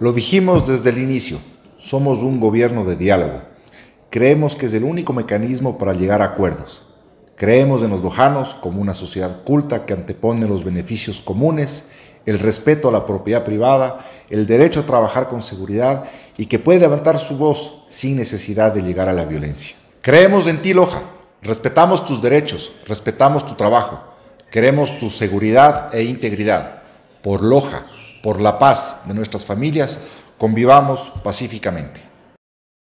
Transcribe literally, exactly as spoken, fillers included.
Lo dijimos desde el inicio, somos un gobierno de diálogo. Creemos que es el único mecanismo para llegar a acuerdos. Creemos en los lojanos como una sociedad culta que antepone los beneficios comunes, el respeto a la propiedad privada, el derecho a trabajar con seguridad y que puede levantar su voz sin necesidad de llegar a la violencia. Creemos en ti, Loja. Respetamos tus derechos, respetamos tu trabajo. Queremos tu seguridad e integridad. Por Loja, por la paz de nuestras familias, convivamos pacíficamente.